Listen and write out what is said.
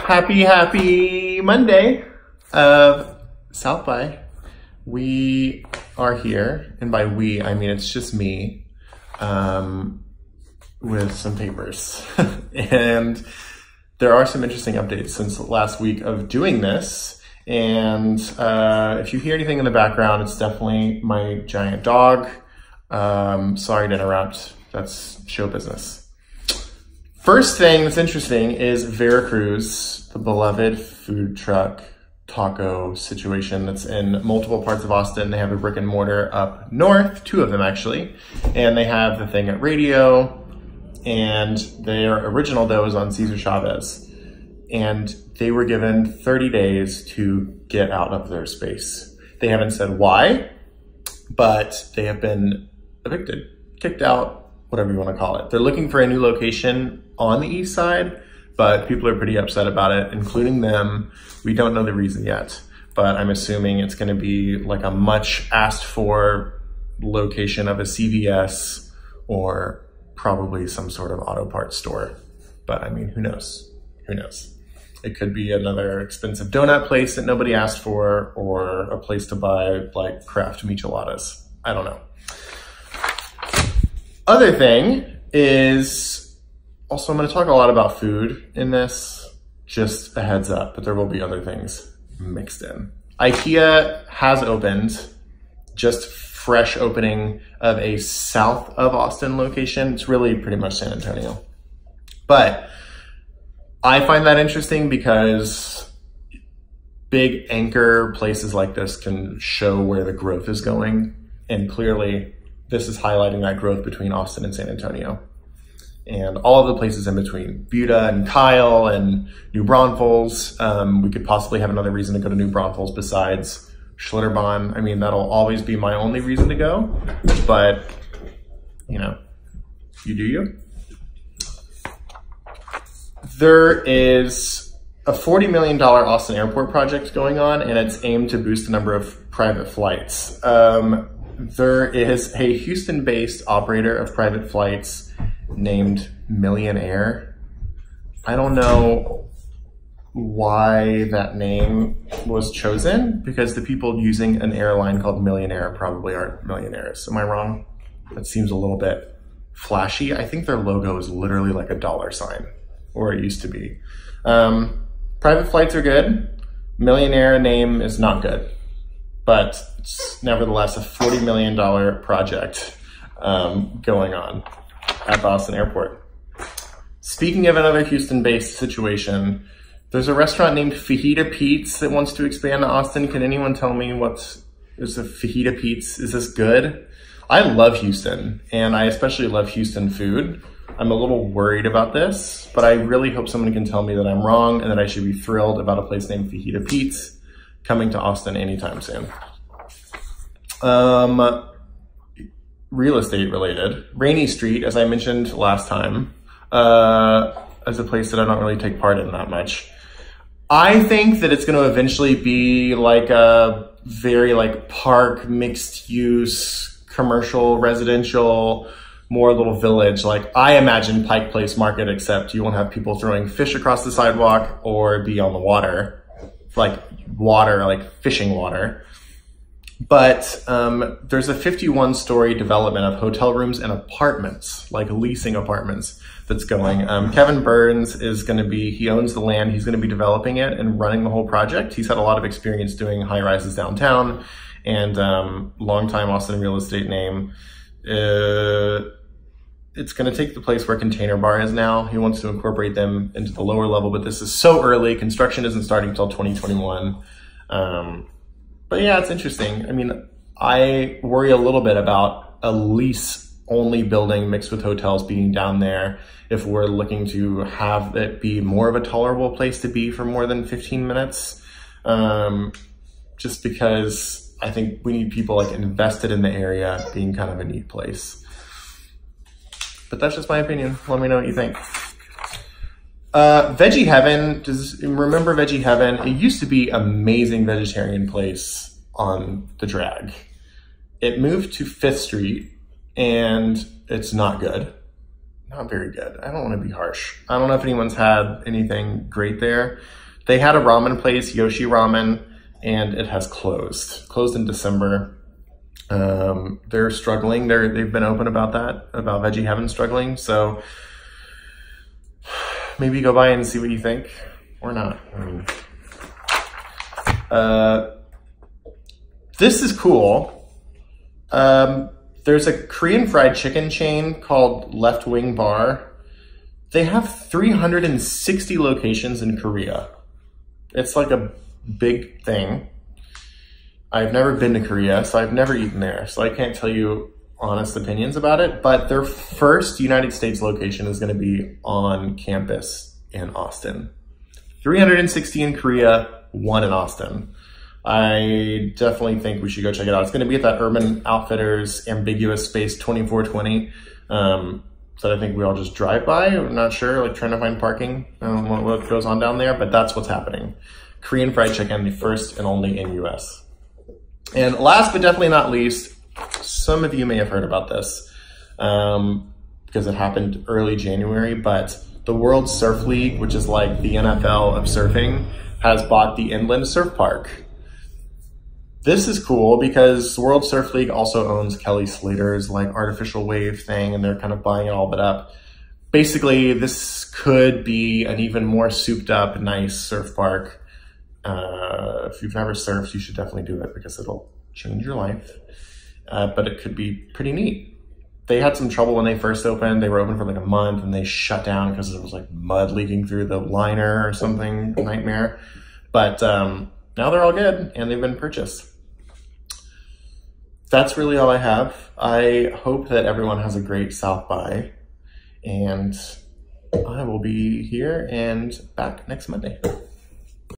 Happy Monday of South by. We are here, and by we, I mean it's just me, with some papers. And there are some interesting updates since last week of doing this. And if you hear anything in the background, it's definitely my giant dog. Sorry to interrupt, that's show business. First thing that's interesting is Veracruz, the beloved food truck taco situation that's in multiple parts of Austin. They have a brick and mortar up north, two of them actually, and they have the thing at Radio, and their original dough is on Cesar Chavez. And they were given 30 days to get out of their space. They haven't said why, but they have been evicted, kicked out, whatever you want to call it. They're looking for a new location on the east side, but people are pretty upset about it, including them. We don't know the reason yet, but I'm assuming it's going to be like a much asked for location of a CVS or probably some sort of auto parts store. But I mean, who knows? Who knows? It could be another expensive donut place that nobody asked for, or a place to buy like craft micheladas. I don't know. Other thing is, also I'm going to talk a lot about food in this, just a heads up, but there will be other things mixed in. IKEA has opened, just fresh opening of a south of Austin location. It's really pretty much San Antonio. But I find that interesting because big anchor places like this can show where the growth is going. And clearly this is highlighting that growth between Austin and San Antonio. And all of the places in between, Buda and Kyle and New Braunfels. We could possibly have another reason to go to New Braunfels besides Schlitterbahn. I mean, that'll always be my only reason to go, but you know, you do you. There is a $40 million Austin Airport project going on, and it's aimed to boost the number of private flights. There is a Houston-based operator of private flights named Million Air. I don't know why that name was chosen, because the people using an airline called Million Air probably aren't millionaires. Am I wrong? That seems a little bit flashy. I think their logo is literally like a dollar sign, or it used to be. Private flights are good. Million Air name is not good, but it's nevertheless a $40 million project going on at the Austin Airport. Speaking of another Houston-based situation, there's a restaurant named Fajita Pete's that wants to expand to Austin. Can anyone tell me is a Fajita Pete's? Is this good? I love Houston, and I especially love Houston food. I'm a little worried about this, but I really hope someone can tell me that I'm wrong and that I should be thrilled about a place named Fajita Pete's coming to Austin anytime soon. Real estate related, Rainey Street, as I mentioned last time, is a place that I don't really take part in that much. I think that it's going to eventually be like a very like park, mixed use, commercial, residential, more little village. Like I imagine Pike Place Market, except you won't have people throwing fish across the sidewalk or be on the water, like fishing water. But there's a 51-story development of hotel rooms and apartments, like leasing apartments, that's going. Kevin Burns is going to be, he owns the land, he's going to be developing it and running the whole project. He's had a lot of experience doing high rises downtown, and longtime Austin real estate name. It's going to take the place where Container Bar is now. He wants to incorporate them into the lower level, but this is so early. Construction isn't starting until 2021. But yeah, it's interesting. I mean, I worry a little bit about a lease-only building mixed with hotels being down there if we're looking to have it be more of a tolerable place to be for more than 15 minutes. Just because I think we need people like invested in the area being kind of a neat place. But that's just my opinion. Let me know what you think. Veggie Heaven, remember Veggie Heaven? It used to be an amazing vegetarian place on the drag. It moved to 5th Street and it's not good. not very good. I don't want to be harsh. I don't know if anyone's had anything great there. They had a ramen place, Yoshi Ramen, and it has closed in December. They're struggling. They've been open about that, about Veggie Heaven struggling. So maybe go by and see what you think, or not. I mean, this is cool. There's a Korean fried chicken chain called Left Wing Bar. They have 360 locations in Korea. It's like a big thing. I've never been to Korea, so I've never eaten there, so I can't tell you honest opinions about it, but their first United States location is going to be on campus in Austin. 360 in Korea, 1 in Austin. I definitely think we should go check it out. It's going to be at that Urban Outfitters Ambiguous Space 2420. So I think we all just drive by. I'm not sure, like trying to find parking. I don't know what goes on down there, but that's what's happening. Korean fried chicken, the first and only in US. And last but definitely not least, some of you may have heard about this because it happened early January, but the World Surf League, which is like the NFL of surfing, has bought the Inland Surf Park. This is cool because the World Surf League also owns Kelly Slater's like artificial wave thing, and they're kind of buying it all but up. Basically, this could be an even more souped up, nice surf park. If you've never surfed, you should definitely do it because it'll change your life. But it could be pretty neat. They had some trouble when they first opened. They were open for like a month and they shut down because there was like mud leaking through the liner or something, nightmare. But now they're all good and they've been purchased. That's really all I have. I hope that everyone has a great South by, and I will be here and back next Monday.